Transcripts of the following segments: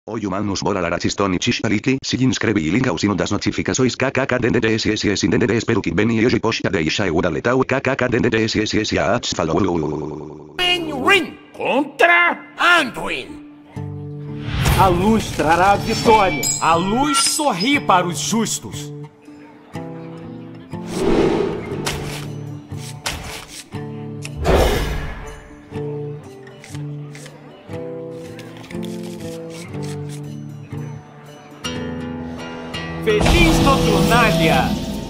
Oi humanos bora larachiston e xixaliki, se inscreve e liga o sino das notificações kkk dendds espero que bem e hoje posta deixa eu letal kkk dendds a ats falou. Ring contra Anduin. A luz trará a vitória. A luz sorri para os justos. Feliz Noturnália!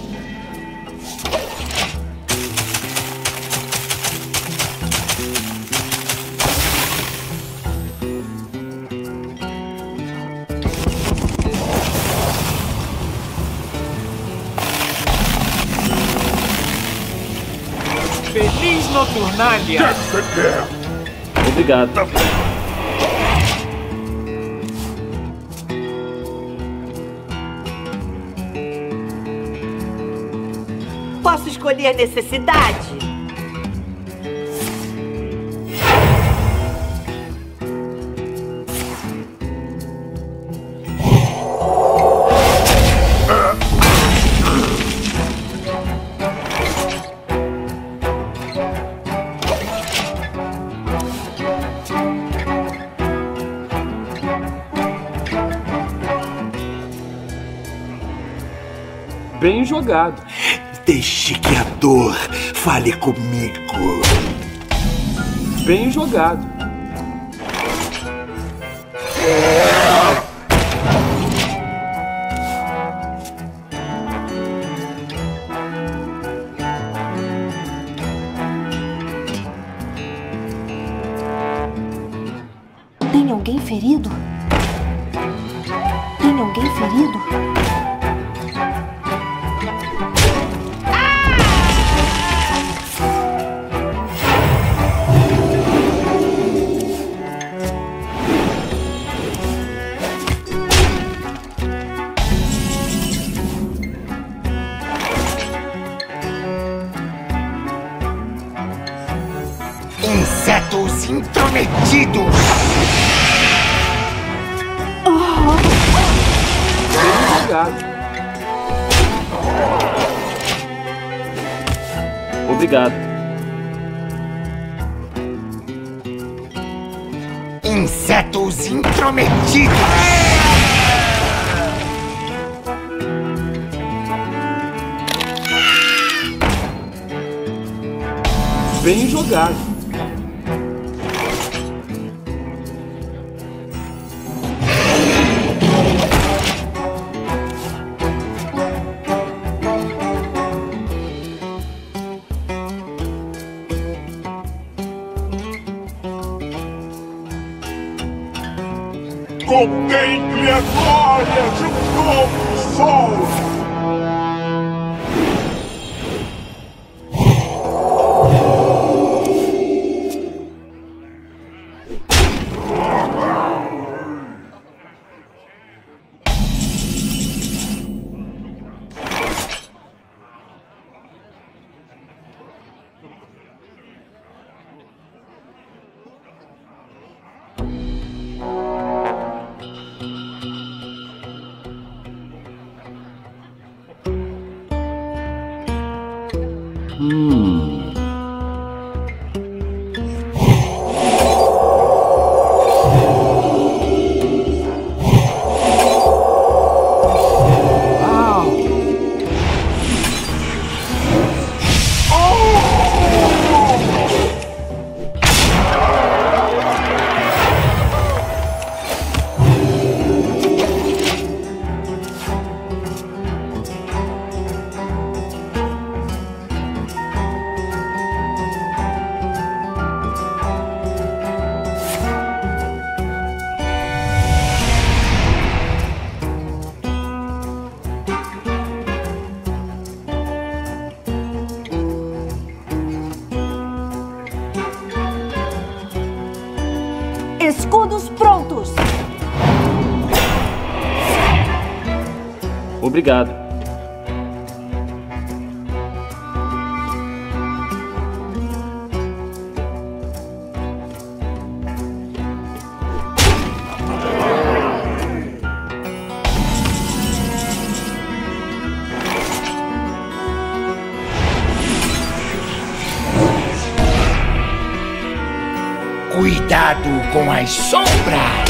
Feliz Noturnália! Obrigado. Posso escolher necessidade? Bem jogado. Deixe que a dor fale comigo. Bem jogado. Tem alguém ferido? Tem alguém ferido? Insetos intrometidos! Bem jogado. Obrigado. Insetos intrometidos! Bem jogado. Contemple a glória de um novo sol! Escudos prontos! Obrigado. Cuidado com as sombras!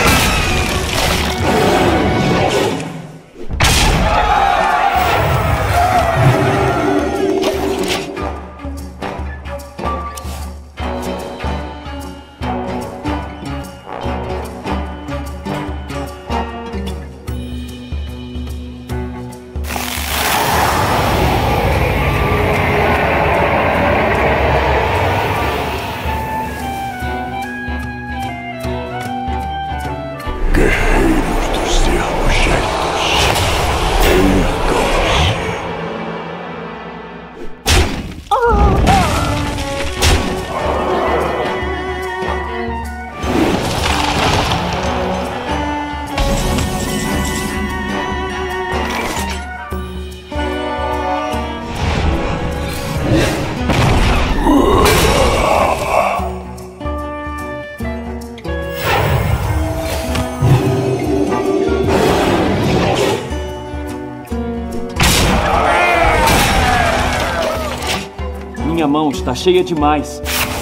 Minha mão está cheia demais.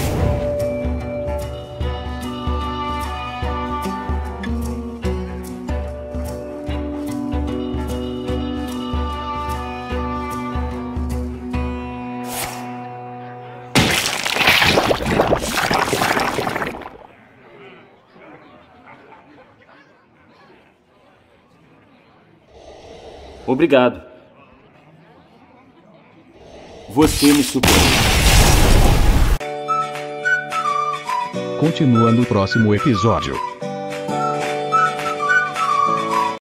Obrigado. Você me superou. Continua no próximo episódio.